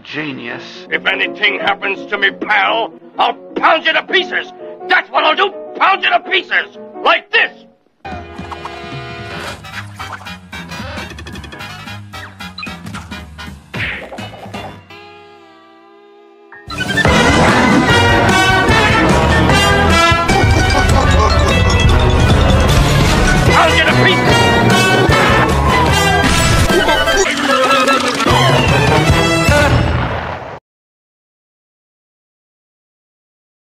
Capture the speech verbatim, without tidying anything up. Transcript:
genius. If anything happens to me, pal, I'll pound you to pieces. That's what I'll do, pound you to pieces. Like this.